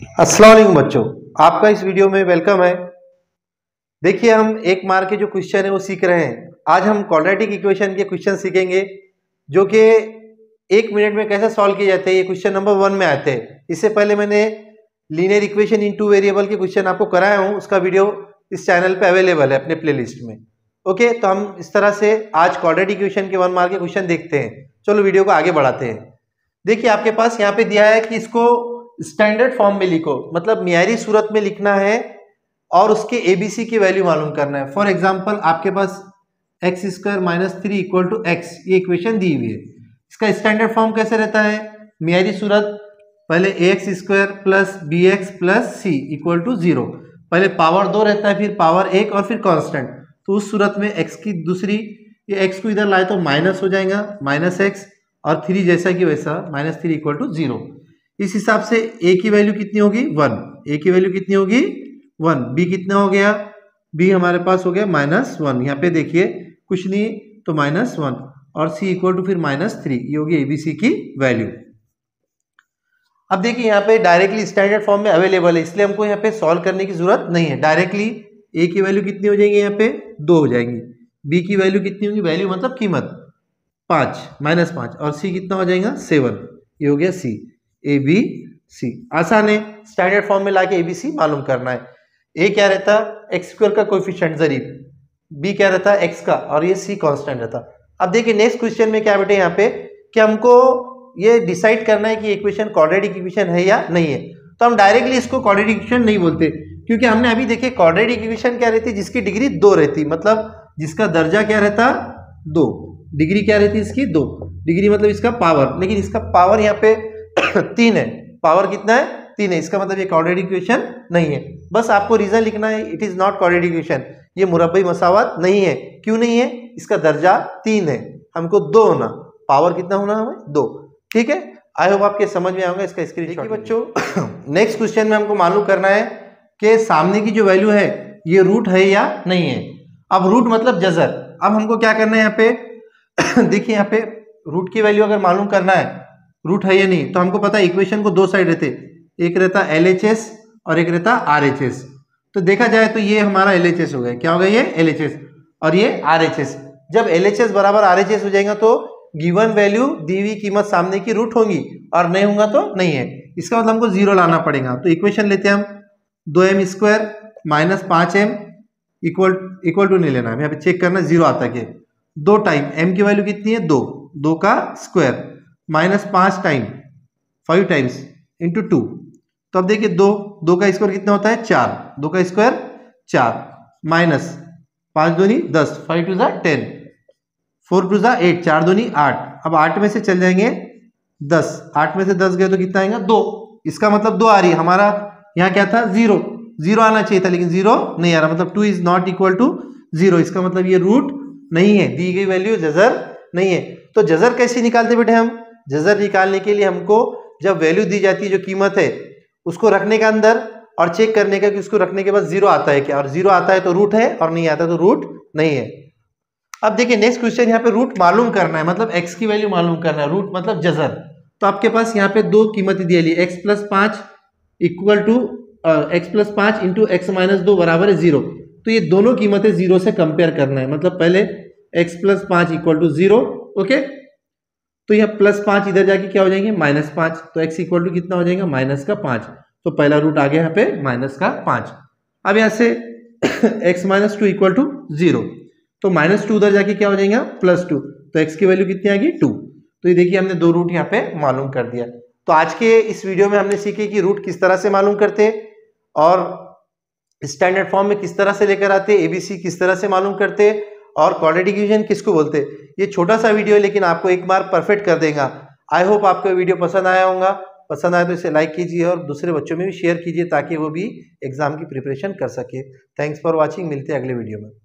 अस्सलाम वालेकुम बच्चों, आपका इस वीडियो में वेलकम है। देखिए, हम एक मार्क के जो क्वेश्चन है वो सीख रहे हैं। आज हम क्वाड्रेटिक इक्वेशन के क्वेश्चन सीखेंगे जो कि 1 मिनट में कैसे सॉल्व किए जाते हैं। ये क्वेश्चन नंबर 1 में आते हैं। इससे पहले मैंने लीनियर इक्वेशन इन 2 वेरिएबल के क्वेश्चन आपको कराया हूँ, उसका वीडियो इस चैनल पे अवेलेबल है अपने प्लेलिस्ट में। ओके, तो हम इस तरह से आज क्वाड्रेटिक इक्वेशन के 1 मार्क के क्वेश्चन देखते हैं। चलो वीडियो को आगे बढ़ाते हैं। देखिए, आपके पास यहाँ पे दिया है कि इसको स्टैंडर्ड फॉर्म में लिखो, मतलब मियारी सूरत में लिखना है और उसके एबीसी की वैल्यू मालूम करना है। फॉर एग्जांपल, आपके पास X square minus 3 equal to X, ये इक्वेशन दी हुई है। इसका स्टैंडर्ड फॉर्म कैसे रहता है? मियारी सूरत, पहले A X square plus B X plus C equal to 0। पहले पावर 2 रहता है, फिर पावर 1 और फिर कांस्टेंट। तो उस सूरत में एक्स की दूसरी, ये एक्स को इधर लाए तो माइनस हो जाएगा, माइनस एक्स, और 3 जैसा कि वैसा माइनस 3 इक्वल टू 0। इस हिसाब से ए की वैल्यू कितनी होगी? 1। ए की वैल्यू कितनी होगी? 1। बी कितना हो गया? बी हमारे पास हो गया -1। यहाँ पे देखिए कुछ नहीं तो -1, और सी इक्वल टू फिर -3। ये होगी एबीसी की वैल्यू। अब देखिए, यहाँ पे डायरेक्टली स्टैंडर्ड फॉर्म में अवेलेबल है, इसलिए हमको यहाँ पे सॉल्व करने की जरूरत नहीं है। डायरेक्टली ए की वैल्यू कितनी हो जाएगी? यहाँ पे 2 हो जाएंगी। बी की वैल्यू कितनी होगी? वैल्यू मतलब कीमत 5, -5, और सी कितना हो जाएगा? 7। ये हो गया सी, ए बी सी। आसान है, स्टैंडर्ड फॉर्म में लाके एबीसी मालूम करना है। ए क्या रहता? एक्स स्क्वायर का कोएफिशिएंट जरीब, बी क्या रहता? एक्स का, और ये सी कांस्टेंट रहता। अब देखिए नेक्स्ट क्वेश्चन में क्या बेटे, यहाँ पे कि हमको ये डिसाइड करना है कि इक्वेशन क्वाड्रेटिक इक्वेशन है या नहीं है। तो हम डायरेक्टली इसको क्वाड्रेटिक इक्वेशन नहीं बोलते, क्योंकि हमने अभी देखे क्वाड्रेटिक इक्वेशन क्या रहती है, जिसकी डिग्री 2 रहती, मतलब जिसका दर्जा क्या रहता? 2। डिग्री क्या रहती है इसकी? 2 डिग्री, मतलब इसका पावर। लेकिन इसका पावर यहाँ पे 3 है। पावर कितना है? 3 है। इसका मतलब ये क्वाड्रेटिक इक्वेशन नहीं है। बस आपको रीजन लिखना है, it is not quadratic equation. ये मुरब्बई मसावत नहीं है। क्यों नहीं है? इसका दर्जा 3 है, हमको 2 होना। पावर कितना होना हमें? 2। ठीक है, आई होप आपके समझ में आएगा। इसका स्क्रीनशॉट बच्चों। नेक्स्ट क्वेश्चन में हमको मालूम करना है कि सामने की जो वैल्यू है ये रूट है या नहीं है। अब रूट मतलब जजर। अब हमको क्या करना है यहाँ पे देखिए, यहाँ पे रूट की वैल्यू अगर मालूम करना है रूट है या नहीं, तो हमको पता है इक्वेशन को 2 साइड रहते, एक रहता LHS और एक रहता RHS। तो देखा जाए तो ये हमारा LHS हो गया। क्या हो गया? ये LHS, और ये RHS। जब LHS बराबर RHS हो जाएगा तो गिवन वैल्यू दी हुई कीमत सामने की रूट होंगी, और नहीं होगा तो नहीं है। इसका मतलब हमको 0 लाना पड़ेगा। तो इक्वेशन लेते हैं हम, 2m square minus 5m equal to नहीं लेना है, यहाँ पे चेक करना 0 आता है। 2 टाइम m की वैल्यू कितनी है? 2, 2 का square minus 5 time 5 times into 2। तो अब देखिए 2 का स्क्वायर कितना होता है? 4। 2 का स्क्वायर 4 माइनस 5 दूनी 10, 5 टू 10, 4 टू 8, 4 दूनी 8। अब 8 में से चल जाएंगे 10, 8 में से 10 गए तो कितना आएगा? 2। इसका मतलब 2 आ रही है। हमारा यहाँ क्या था? 0 आना चाहिए था, लेकिन 0 नहीं आ रहा, मतलब 2 इज नॉट इक्वल टू 0। इसका मतलब ये रूट नहीं है, दी गई वैल्यू जजर नहीं है। तो जजर कैसे निकालते बेटे? हम जजर निकालने के लिए हमको जब वैल्यू दी जाती है, जो कीमत है, उसको रखने का अंदर और चेक करने का कि उसको रखने के बाद 0 आता है क्या, और 0 आता है तो रूट है, और नहीं आता तो रूट नहीं है। अब देखिए नेक्स्ट क्वेश्चन, यहाँ पे रूट मालूम करना है, मतलब x की वैल्यू मालूम करना है। रूट मतलब जजर। तो आपके पास यहाँ पे 2 कीमतें दी है, x plus 5 equal to x plus 5 into x minus 2 बराबर है 0। तो ये दोनों कीमतें 0 से कंपेयर करना है, मतलब पहले x plus 5 equal to 0। Okay, तो यह प्लस 5 इधर जाके क्या हो जाएंगे? -5। तो x इक्वल टू कितना हो जाएगा? -5। तो पहला रूट आ गया यहाँ पे -5। अब यहाँ से x माइनस 2 इक्वल टू 0, तो -2 उधर जाके क्या हो जाएगा? +2। तो x की वैल्यू कितनी आ गई? 2। तो ये देखिए हमने 2 रूट यहाँ पे मालूम कर दिया। तो आज के इस वीडियो में हमने सीखे कि रूट किस तरह से मालूम करते, और स्टैंडर्ड फॉर्म में किस तरह से लेकर आते, एबीसी किस तरह से मालूम करते, और क्वाड्रेटिक इक्वेशन किसको बोलते। ये छोटा सा वीडियो है, लेकिन आपको एक बार परफेक्ट कर देगा। आई होप आपको वीडियो पसंद आया होगा। पसंद आया तो इसे लाइक कीजिए और दूसरे बच्चों में भी शेयर कीजिए, ताकि वो भी एग्जाम की प्रिपरेशन कर सके। Thanks for watching. मिलते हैं अगले वीडियो में।